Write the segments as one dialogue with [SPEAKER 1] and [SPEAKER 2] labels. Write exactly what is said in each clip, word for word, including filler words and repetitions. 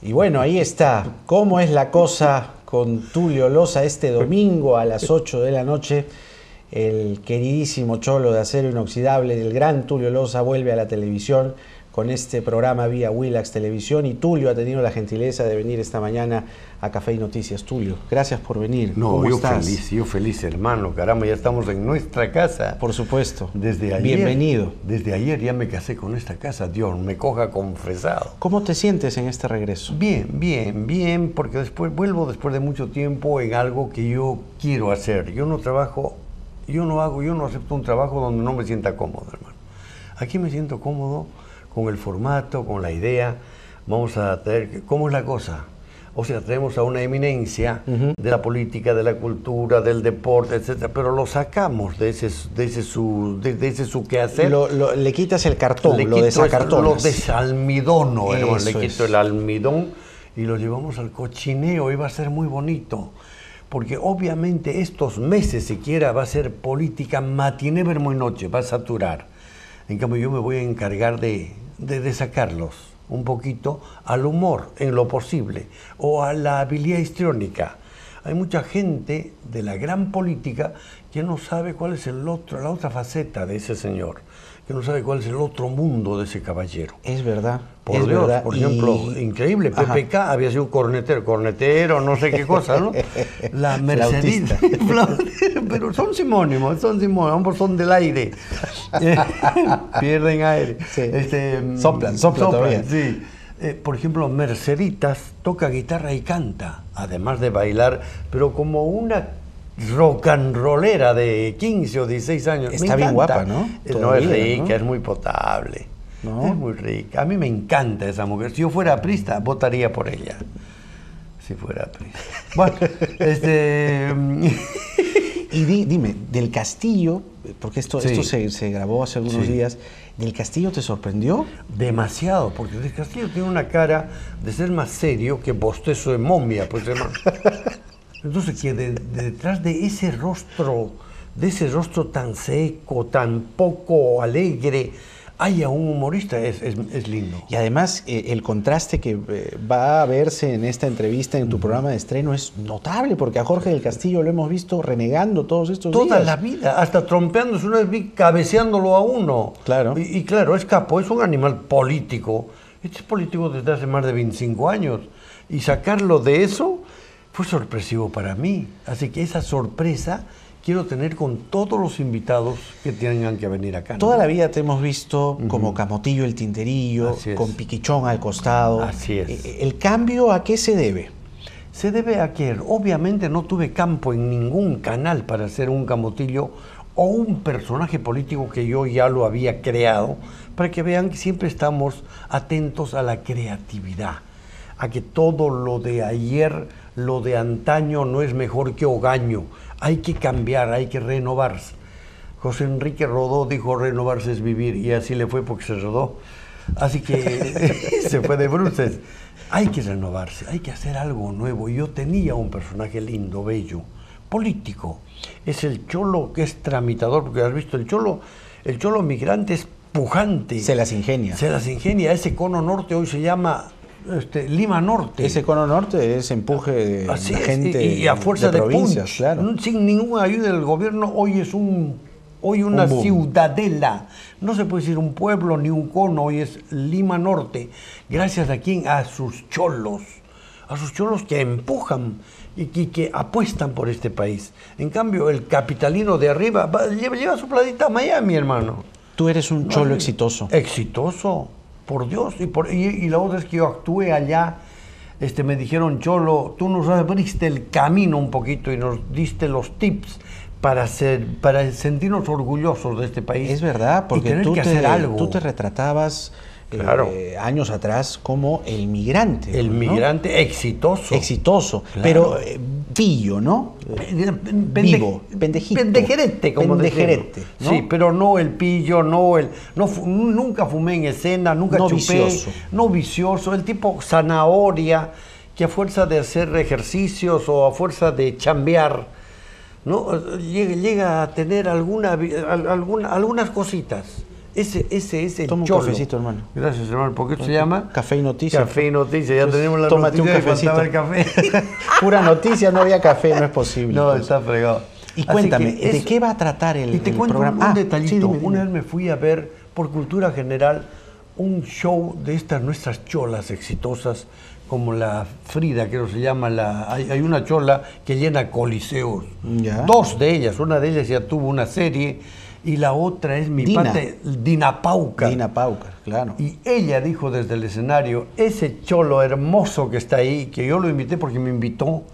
[SPEAKER 1] Y bueno, ahí está. ¿Cómo es la cosa con Tulio Loza este domingo a las ocho de la noche? El queridísimo Cholo de Acero Inoxidable del gran Tulio Loza vuelve a la televisión con este programa vía Willax Televisión, y Tulio ha tenido la gentileza de venir esta mañana a Café y Noticias. Tulio, gracias por venir.
[SPEAKER 2] No,
[SPEAKER 1] ¿Cómo
[SPEAKER 2] yo
[SPEAKER 1] estás?
[SPEAKER 2] feliz, yo feliz, hermano. Caramba, ya estamos en nuestra casa.
[SPEAKER 1] Por supuesto.
[SPEAKER 2] Desde ayer.
[SPEAKER 1] Bienvenido.
[SPEAKER 2] Desde ayer ya me casé con esta casa. Dios me coja confesado.
[SPEAKER 1] ¿Cómo te sientes en este regreso?
[SPEAKER 2] Bien, bien, bien, porque después vuelvo después de mucho tiempo en algo que yo quiero hacer. Yo no trabajo, yo no hago, yo no acepto un trabajo donde no me sienta cómodo, hermano. Aquí me siento cómodo con el formato, con la idea. Vamos a traer, ¿cómo es la cosa? O sea, traemos a una eminencia uh-huh. de la política, de la cultura, del deporte, etcétera, pero lo sacamos de ese, de ese, su, de, de ese su quehacer.
[SPEAKER 1] Lo, lo, le quitas el cartón,
[SPEAKER 2] le
[SPEAKER 1] lo desacartonas.
[SPEAKER 2] Lo desalmidono, hermano. Le quito
[SPEAKER 1] es.
[SPEAKER 2] el almidón y lo llevamos al cochineo, y va a ser muy bonito. Porque obviamente estos meses siquiera va a ser política matiné, ver muy noche, va a saturar. En cambio yo me voy a encargar de, de, de sacarlos un poquito al humor, en lo posible, o a la habilidad histriónica. Hay mucha gente de la gran política que no sabe cuál es el otro, la otra faceta de ese señor, que no sabe cuál es el otro mundo de ese caballero.
[SPEAKER 1] Es verdad.
[SPEAKER 2] Por
[SPEAKER 1] es
[SPEAKER 2] Dios,
[SPEAKER 1] verdad.
[SPEAKER 2] por ejemplo,
[SPEAKER 1] y...
[SPEAKER 2] increíble, P P K había sido cornetero, cornetero, no sé qué cosa, ¿no? La Mercedita, pero son sinónimos, son sinónimos, ambos son del aire, pierden aire.
[SPEAKER 1] Sí.
[SPEAKER 2] Este,
[SPEAKER 1] soplan, soplan todavía.
[SPEAKER 2] Sí. Eh, por ejemplo, Merceditas toca guitarra y canta, además de bailar, pero como una rock and rollera de quince o dieciséis años.
[SPEAKER 1] Está bien guapa, ¿no?
[SPEAKER 2] No es rica, ¿no? Es muy potable. ¿No? Es muy rica. A mí me encanta esa mujer. Si yo fuera aprista, votaría por ella. Si fuera aprista. Bueno, este...
[SPEAKER 1] Y di, dime, del Castillo, porque esto,
[SPEAKER 2] sí.
[SPEAKER 1] esto se, se grabó hace algunos sí. días, ¿del Castillo te sorprendió?
[SPEAKER 2] Demasiado, porque del Castillo tiene una cara de ser más serio que bostezo de momia, pues, hermano. Entonces, que de, de detrás de ese rostro, de ese rostro tan seco, tan poco alegre, haya un humorista, es, es, es lindo.
[SPEAKER 1] Y además, eh, el contraste que eh, va a verse en esta entrevista, en tu uh-huh. programa de estreno, es notable, porque a Jorge del Castillo lo hemos visto renegando todos estos
[SPEAKER 2] Toda
[SPEAKER 1] días.
[SPEAKER 2] Toda la vida, hasta trompeándose una vez, cabeceándolo a uno.
[SPEAKER 1] Claro.
[SPEAKER 2] Y, y claro, es capo, es un animal político. Este es político desde hace más de veinticinco años. Y sacarlo de eso fue sorpresivo para mí. Así que esa sorpresa quiero tener con todos los invitados que tengan que venir acá, ¿no?
[SPEAKER 1] Toda la vida te hemos visto uh-huh. como Camotillo el Tinterillo, con Piquichón al costado.
[SPEAKER 2] Así es.
[SPEAKER 1] ¿El cambio a qué se debe?
[SPEAKER 2] Se debe a que obviamente no tuve campo en ningún canal para ser un Camotillo o un personaje político que yo ya lo había creado, para que vean que siempre estamos atentos a la creatividad, a que todo lo de ayer, lo de antaño no es mejor que hogaño. Hay que cambiar, hay que renovarse. José Enrique Rodó dijo: renovarse es vivir, y así le fue porque se rodó. Así que se fue de bruces. Hay que renovarse, hay que hacer algo nuevo. Yo tenía un personaje lindo, bello, político. Es el cholo que es tramitador, porque has visto, el cholo, el cholo migrante es pujante.
[SPEAKER 1] Se las ingenia.
[SPEAKER 2] Se las ingenia. Ese cono norte hoy se llama... Este, Lima Norte.
[SPEAKER 1] Ese cono norte es empuje de
[SPEAKER 2] Así
[SPEAKER 1] la
[SPEAKER 2] es,
[SPEAKER 1] gente
[SPEAKER 2] y, y a fuerza de,
[SPEAKER 1] de provincias,
[SPEAKER 2] punch,
[SPEAKER 1] claro.
[SPEAKER 2] Sin ninguna ayuda del gobierno, hoy es un hoy una
[SPEAKER 1] un
[SPEAKER 2] ciudadela. No se puede decir un pueblo ni un cono, hoy es Lima Norte. Gracias a quién, a sus cholos, a sus cholos que empujan y que, que apuestan por este país. En cambio, el capitalino de arriba va, lleva, lleva su platita a Miami, hermano.
[SPEAKER 1] Tú eres un cholo
[SPEAKER 2] no,
[SPEAKER 1] exitoso.
[SPEAKER 2] Exitoso. Por Dios, y, por, y, y la otra es que yo actué allá, este, me dijeron: Cholo, tú nos abriste el camino un poquito y nos diste los tips para, ser, para sentirnos orgullosos de este país.
[SPEAKER 1] Es verdad, porque
[SPEAKER 2] y tener
[SPEAKER 1] tú,
[SPEAKER 2] que
[SPEAKER 1] te,
[SPEAKER 2] hacer algo.
[SPEAKER 1] tú te retratabas
[SPEAKER 2] claro.
[SPEAKER 1] eh, años atrás como el migrante.
[SPEAKER 2] El
[SPEAKER 1] ¿no?
[SPEAKER 2] migrante exitoso.
[SPEAKER 1] Exitoso, claro. Pero eh, pillo, ¿no?
[SPEAKER 2] Pende,
[SPEAKER 1] Vivo, pendejito.
[SPEAKER 2] Pendejerete, como
[SPEAKER 1] pendejerete,
[SPEAKER 2] ¿no? Sí, pero no el pillo, no el... No, nunca fumé en escena, nunca
[SPEAKER 1] no
[SPEAKER 2] chupé.
[SPEAKER 1] Vicioso.
[SPEAKER 2] No vicioso. El tipo zanahoria, que a fuerza de hacer ejercicios o a fuerza de chambear, ¿no? Llega, llega a tener alguna, alguna, algunas cositas. Ese, ese es el
[SPEAKER 1] Toma un
[SPEAKER 2] cholo.
[SPEAKER 1] cafecito, hermano.
[SPEAKER 2] Gracias, hermano. ¿Por qué esto se llama?
[SPEAKER 1] Café y Noticias.
[SPEAKER 2] Café y Noticias. Ya
[SPEAKER 1] Pues,
[SPEAKER 2] tenemos la
[SPEAKER 1] tómate
[SPEAKER 2] noticia
[SPEAKER 1] un
[SPEAKER 2] y faltaba
[SPEAKER 1] cafecito.
[SPEAKER 2] el café.
[SPEAKER 1] Pura noticia, no había café, no es posible.
[SPEAKER 2] No,
[SPEAKER 1] pues.
[SPEAKER 2] está fregado.
[SPEAKER 1] Y
[SPEAKER 2] Así
[SPEAKER 1] cuéntame,
[SPEAKER 2] que
[SPEAKER 1] ¿de
[SPEAKER 2] eso-
[SPEAKER 1] qué va a tratar el,
[SPEAKER 2] Y te
[SPEAKER 1] el
[SPEAKER 2] cuento
[SPEAKER 1] programa?
[SPEAKER 2] un, un
[SPEAKER 1] Ah,
[SPEAKER 2] detallito.
[SPEAKER 1] sí, dime, dime.
[SPEAKER 2] Una vez me fui a ver, por cultura general, un show de estas nuestras cholas exitosas, como la Frida, creo que se llama. La, hay, hay una chola que llena coliseos.
[SPEAKER 1] Ya.
[SPEAKER 2] Dos de ellas. Una de ellas ya tuvo una serie y la otra es mi
[SPEAKER 1] Dina.
[SPEAKER 2] pate, Dina Pauca.
[SPEAKER 1] Dina Paucar, claro.
[SPEAKER 2] Y ella dijo desde el escenario, ese cholo hermoso que está ahí, que yo lo invité porque me invitó,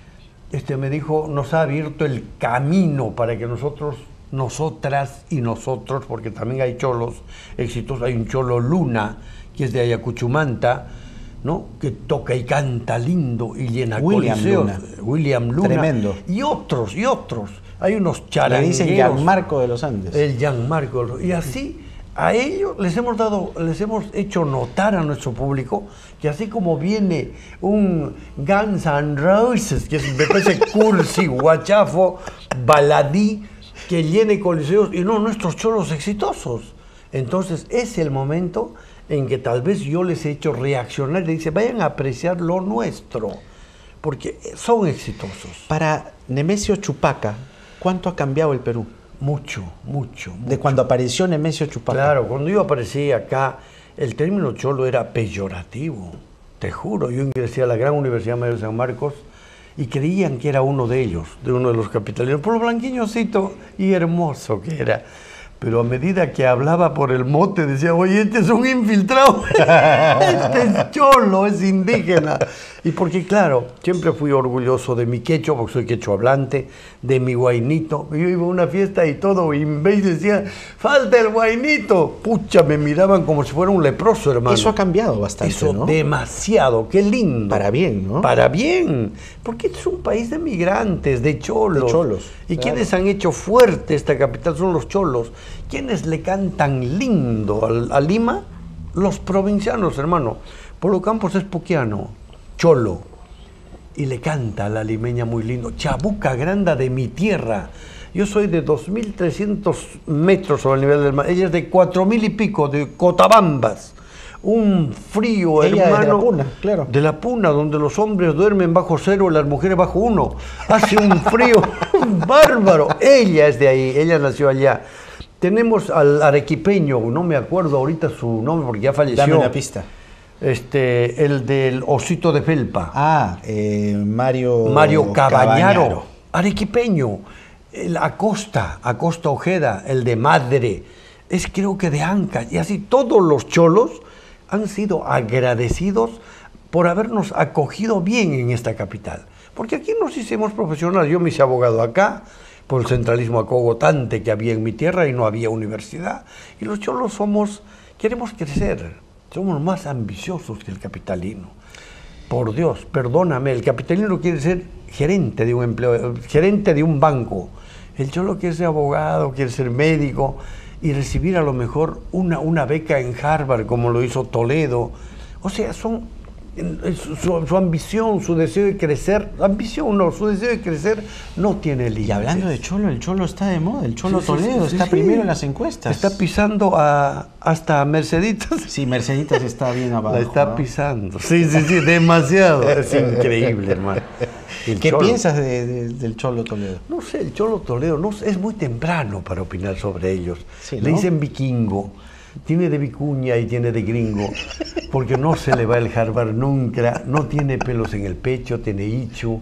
[SPEAKER 2] este me dijo, nos ha abierto el camino para que nosotros, nosotras y nosotros, porque también hay cholos exitosos, hay un cholo Luna, que es de Ayacuchumanta, ¿no? Que toca y canta lindo y llena
[SPEAKER 1] William
[SPEAKER 2] coliseos.
[SPEAKER 1] Luna.
[SPEAKER 2] William Luna.
[SPEAKER 1] Tremendo.
[SPEAKER 2] Y otros, y otros. Hay unos
[SPEAKER 1] Le
[SPEAKER 2] charangueros.
[SPEAKER 1] dicen Gianmarco de los Andes.
[SPEAKER 2] El Gianmarco. Y así, a ellos les hemos dado, les hemos hecho notar a nuestro público que así como viene un Guns N' Roses, que es, me parece cursi, guachafo, baladí, que llene coliseos, y no nuestros cholos exitosos. Entonces es el momento en que tal vez yo les he hecho reaccionar y dice, vayan a apreciar lo nuestro, porque son exitosos.
[SPEAKER 1] Para Nemesio Chupaca, ¿cuánto ha cambiado el Perú?
[SPEAKER 2] Mucho, mucho, mucho.
[SPEAKER 1] De cuando apareció Nemesio Chupaca.
[SPEAKER 2] Claro, cuando yo aparecí acá, el término cholo era peyorativo, te juro. Yo ingresé a la gran Universidad Mayor de San Marcos y creían que era uno de ellos, de uno de los capitalinos, por lo blanquiñosito y hermoso que era. Pero a medida que hablaba por el mote, decía, oye, este es un infiltrado, este es cholo, es indígena. Y porque, claro, siempre fui orgulloso de mi quechua, porque soy quechua hablante, de mi guainito. Yo iba a una fiesta y todo, y en vez decía, falta el guainito. Pucha, me miraban como si fuera un leproso, hermano.
[SPEAKER 1] Eso ha cambiado bastante,
[SPEAKER 2] Eso
[SPEAKER 1] ¿no?
[SPEAKER 2] demasiado, qué lindo.
[SPEAKER 1] Para bien, ¿no?
[SPEAKER 2] Para bien, porque este es un país de migrantes, de cholos.
[SPEAKER 1] De cholos,
[SPEAKER 2] Y
[SPEAKER 1] claro.
[SPEAKER 2] quienes han hecho fuerte esta capital son los cholos. ¿Quiénes le cantan lindo al- a, Lima? Los provincianos, hermano. Polo Campos es poquiano, cholo. Y le canta a la limeña muy lindo. Chabuca Granda de mi tierra. Yo soy de dos mil trescientos metros sobre el nivel del mar. Ella es de cuatro mil y pico, de Cotabambas. Un frío,
[SPEAKER 1] Ella es de la
[SPEAKER 2] hermano.
[SPEAKER 1] Puna, claro.
[SPEAKER 2] De la Puna, donde los hombres duermen bajo cero y las mujeres bajo uno. Hace un frío bárbaro. Ella es de ahí, ella nació allá. Tenemos al arequipeño, no me acuerdo ahorita su nombre porque ya falleció.
[SPEAKER 1] Dame una pista.
[SPEAKER 2] Este, el del osito de felpa.
[SPEAKER 1] Ah, eh, Mario...
[SPEAKER 2] Mario Cabañaro, arequipeño. El Acosta, Acosta Ojeda, el de Madre. Es creo que de Anca. Y así todos los cholos han sido agradecidos por habernos acogido bien en esta capital. Porque aquí nos hicimos profesionales. Yo me hice abogado acá por el centralismo acogotante que había en mi tierra y no había universidad. Y los cholos somos, queremos crecer, somos más ambiciosos que el capitalino. Por Dios, perdóname, el capitalino quiere ser gerente de un empleo, gerente de un banco. El cholo quiere ser abogado, quiere ser médico y recibir a lo mejor una, una beca en Harvard como lo hizo Toledo. O sea, son su, su, su ambición, su deseo de crecer, ambición no, su deseo de crecer no tiene límites.
[SPEAKER 1] Y hablando de cholo, el cholo está de moda, el cholo
[SPEAKER 2] Sí, sí,
[SPEAKER 1] Toledo
[SPEAKER 2] sí, sí,
[SPEAKER 1] está
[SPEAKER 2] sí.
[SPEAKER 1] primero en las encuestas.
[SPEAKER 2] Está pisando a, hasta Merceditas.
[SPEAKER 1] Sí, Merceditas está bien abajo.
[SPEAKER 2] La está
[SPEAKER 1] ¿no?
[SPEAKER 2] pisando. Sí, sí, sí, demasiado. Es increíble, hermano. El
[SPEAKER 1] ¿Qué
[SPEAKER 2] Cholo.
[SPEAKER 1] piensas de- de- del cholo Toledo?
[SPEAKER 2] No sé, el Cholo Toledo, no sé, es muy temprano para opinar sobre ellos.
[SPEAKER 1] Sí,
[SPEAKER 2] Le
[SPEAKER 1] ¿no?
[SPEAKER 2] dicen vikingo, tiene de vicuña y tiene de gringo, porque no se le va el Harvard nunca, no tiene pelos en el pecho, tiene ichu.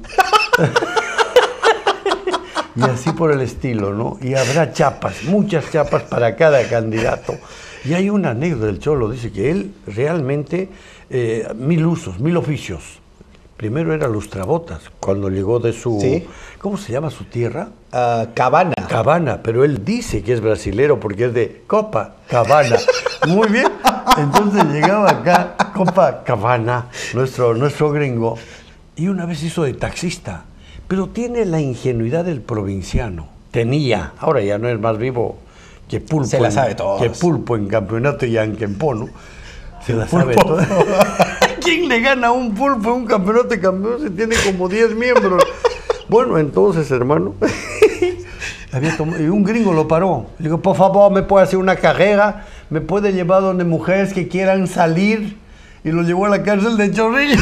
[SPEAKER 2] Y así por el estilo, ¿no? Y habrá chapas, muchas chapas para cada candidato. Y hay una anécdota del Cholo, dice que él realmente, eh, mil usos, mil oficios. Primero era lustrabotas, cuando llegó de su...
[SPEAKER 1] Sí.
[SPEAKER 2] ¿Cómo se llama su tierra?
[SPEAKER 1] Ah, Cabana.
[SPEAKER 2] Cabana, pero él dice que es brasilero porque es de Copa Cabana. Muy bien. Entonces llegaba acá, Copa Cabana, nuestro, nuestro gringo, y una vez hizo de taxista, pero tiene la ingenuidad del provinciano. Tenía, ahora ya no es más vivo que Pulpo,
[SPEAKER 1] Se la
[SPEAKER 2] en-
[SPEAKER 1] sabe todas.
[SPEAKER 2] que Pulpo en campeonato y Anquempo, ¿no? Se la sabe toda. ¿Quién le gana a un Pulpo en un campeonato de campeones si tiene como diez miembros? Bueno, entonces, hermano, había tomado- y un gringo lo paró. Le digo, por favor, ¿me puede hacer una carrera? me puede llevar donde mujeres que quieran salir, y lo llevó a la cárcel de Chorrillos.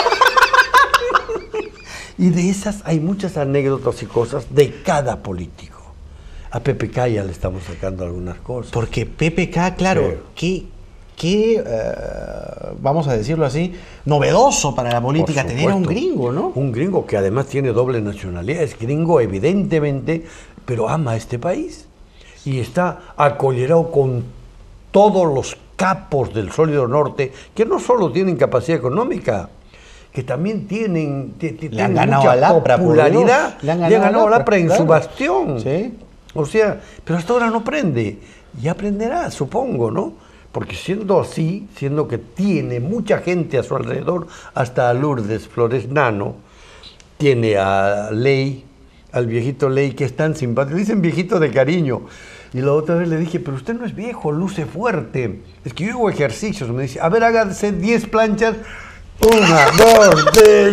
[SPEAKER 2] Y de esas hay muchas anécdotas y cosas de cada político. A P P K ya le estamos sacando algunas cosas.
[SPEAKER 1] Porque P P K, claro, qué, qué uh, vamos a decirlo así, novedoso para la política tener a un gringo, ¿no?
[SPEAKER 2] Un gringo que además tiene doble nacionalidad, es gringo evidentemente, pero ama a este país. Y está acollerado con todos los capos del Sólido Norte, que no solo tienen capacidad económica, que también tienen,
[SPEAKER 1] le han ganado a
[SPEAKER 2] Lapra, popularidad,
[SPEAKER 1] le han
[SPEAKER 2] ganado, le han ganado a Lapra, Lapra en
[SPEAKER 1] claro.
[SPEAKER 2] su bastión.
[SPEAKER 1] Sí.
[SPEAKER 2] O sea, pero hasta ahora no prende. Y aprenderá, supongo, ¿no? Porque siendo así, siendo que tiene mucha gente a su alrededor, hasta a Lourdes Flores Nano, tiene a Ley, al viejito Ley, que es tan simpático, le dicen viejito de cariño. Y la otra vez le dije, pero usted no es viejo, luce fuerte. Es que yo hago ejercicios. Me dice, a ver, hágase diez planchas. Una, dos, tres.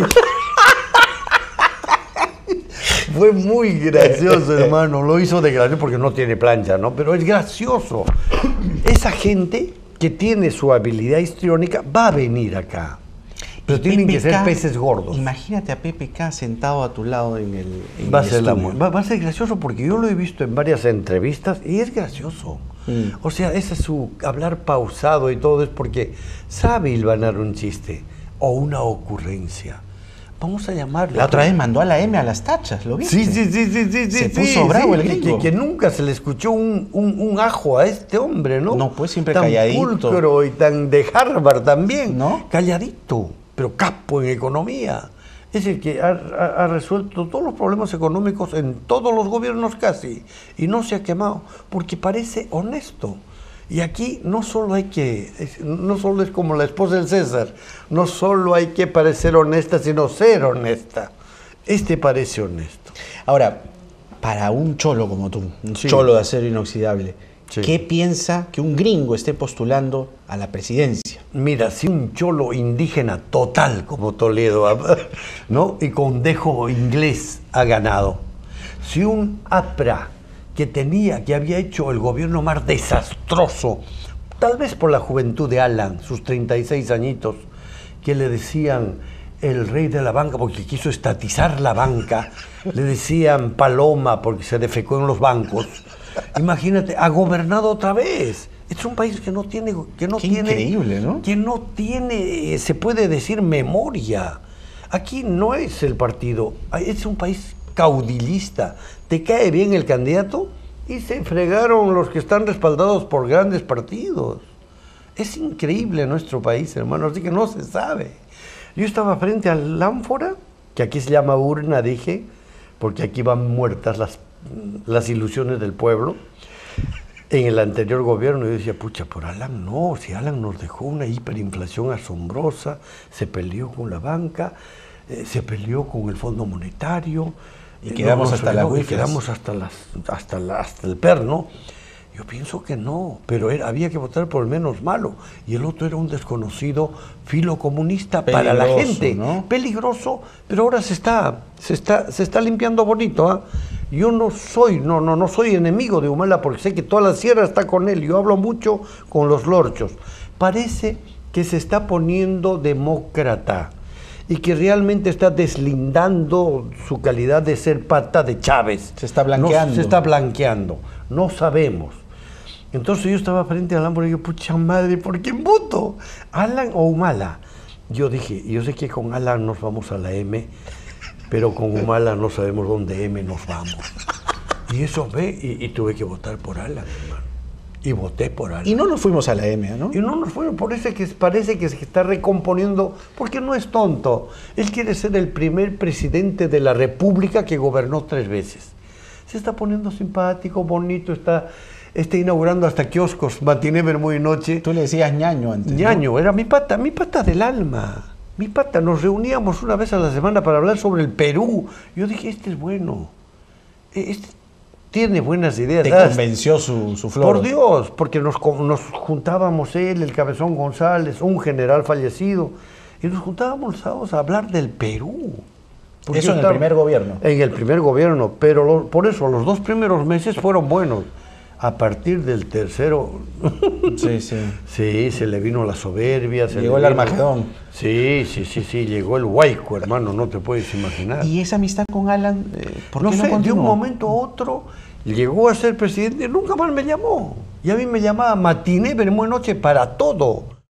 [SPEAKER 2] Fue muy gracioso, hermano. Lo hizo de gracioso porque no tiene plancha, ¿no? Pero es gracioso. Esa gente que tiene su habilidad histriónica va a venir acá. Pero tienen que ser peces gordos.
[SPEAKER 1] Imagínate a P P K sentado a tu lado en el, en
[SPEAKER 2] va, a
[SPEAKER 1] el
[SPEAKER 2] ser la,
[SPEAKER 1] estudio.
[SPEAKER 2] va, va a ser gracioso porque yo lo he visto en varias entrevistas y es gracioso. Mm. O sea, ese es su hablar pausado y todo es porque sabe hilvanar un chiste o una ocurrencia. Vamos a llamarlo.
[SPEAKER 1] La otra vez mandó a la M a las tachas, ¿lo viste?
[SPEAKER 2] Sí, sí, sí, sí, sí.
[SPEAKER 1] Se
[SPEAKER 2] sí,
[SPEAKER 1] puso
[SPEAKER 2] sí,
[SPEAKER 1] bravo
[SPEAKER 2] sí,
[SPEAKER 1] el gringo.
[SPEAKER 2] Que, que nunca se le escuchó un, un, un ajo a este hombre, ¿no?
[SPEAKER 1] No, pues siempre
[SPEAKER 2] tan
[SPEAKER 1] calladito.
[SPEAKER 2] Tan pulcro y tan de Harvard también.
[SPEAKER 1] ¿No?
[SPEAKER 2] Calladito, pero capo en economía. Es el que ha, ha, ha resuelto todos los problemas económicos en todos los gobiernos casi. Y no se ha quemado, porque parece honesto. Y aquí no solo hay que, no solo es como la esposa del César, no solo hay que parecer honesta, sino ser honesta. Este parece honesto.
[SPEAKER 1] Ahora, para un cholo como tú, un sí. cholo de acero inoxidable, sí. ¿qué piensa que un gringo esté postulando a la presidencia?
[SPEAKER 2] Mira, si un cholo indígena total como Toledo, ¿no? Y con dejo inglés ha ganado, si un APRA que tenía, que había hecho el gobierno más desastroso, tal vez por la juventud de Alan, sus treinta y seis añitos, que le decían el rey de la banca porque quiso estatizar la banca, le decían Paloma porque se defecó en los bancos. Imagínate, ha gobernado otra vez. Es un país que no tiene, que no
[SPEAKER 1] Qué
[SPEAKER 2] tiene,
[SPEAKER 1] increíble, ¿no?
[SPEAKER 2] que no tiene, se puede decir, memoria. Aquí no es el partido, es un país caudillista. Te cae bien el candidato y se fregaron los que están respaldados por grandes partidos. Es increíble nuestro país, hermano, así que no se sabe. Yo estaba frente al ánfora, que aquí se llama urna, dije, porque aquí van muertas las, las ilusiones del pueblo. En el anterior gobierno yo decía, pucha, por Alan no, si Alan nos dejó una hiperinflación asombrosa, se peleó con la banca, eh, se peleó con el Fondo Monetario,
[SPEAKER 1] y quedamos hasta las
[SPEAKER 2] y quedamos hasta las hasta la, hasta el perno. Yo pienso que no, pero era, había que votar por el menos malo y el otro era un desconocido filocomunista para la gente,
[SPEAKER 1] ¿no?
[SPEAKER 2] Peligroso, pero ahora se está se está se está limpiando bonito, ¿ah? ¿eh? Yo no soy no no no soy enemigo de Humala porque sé que toda la sierra está con él. Yo hablo mucho con los lorchos. Parece que se está poniendo demócrata y que realmente está deslindando su calidad de ser pata de Chávez.
[SPEAKER 1] Se está blanqueando.
[SPEAKER 2] No, se está blanqueando. No sabemos. Entonces yo estaba frente al Alan y digo, pucha madre, ¿por quién voto? ¿Alan o Humala? Yo dije, yo sé que con Alan nos vamos a la M, pero con Humala no sabemos dónde M nos vamos. Y eso ve, y, y tuve que votar por Alan, hermano. Y voté por Alan.
[SPEAKER 1] Y no nos fuimos a la M, ¿no?
[SPEAKER 2] Y no nos fuimos, por eso que parece que se está recomponiendo, porque no es tonto. Él quiere ser el primer presidente de la República que gobernó tres veces. Se está poniendo simpático, bonito, está, está inaugurando hasta kioscos, matiné, vermú y noche.
[SPEAKER 1] Tú le decías ñaño antes,
[SPEAKER 2] ñaño,
[SPEAKER 1] ¿no?
[SPEAKER 2] Era mi pata, mi pata del alma. Mi pata, nos reuníamos una vez a la semana para hablar sobre el Perú. Yo dije, este es bueno. Este tiene buenas ideas.
[SPEAKER 1] Te
[SPEAKER 2] ¿sabes?
[SPEAKER 1] Convenció su, su flor.
[SPEAKER 2] Por Dios, porque nos, nos juntábamos él, el Cabezón González, un general fallecido, y nos juntábamos los sábados a hablar del Perú.
[SPEAKER 1] Porque eso en estaba, el primer gobierno.
[SPEAKER 2] En el primer gobierno, pero lo, por eso los dos primeros meses fueron buenos. A partir del tercero,
[SPEAKER 1] Sí, sí.
[SPEAKER 2] sí, se le vino la soberbia. Se
[SPEAKER 1] Llegó
[SPEAKER 2] le
[SPEAKER 1] el
[SPEAKER 2] vino-
[SPEAKER 1] Armagedón.
[SPEAKER 2] Sí, sí, sí, sí, llegó el huaico, hermano, no te puedes imaginar.
[SPEAKER 1] ¿Y esa amistad con Alan, eh, por
[SPEAKER 2] no
[SPEAKER 1] qué no
[SPEAKER 2] sé, de un
[SPEAKER 1] continuó?
[SPEAKER 2] momento a otro llegó a ser presidente, nunca más me llamó. Y a mí me llamaba matiné, veremos noche para todo.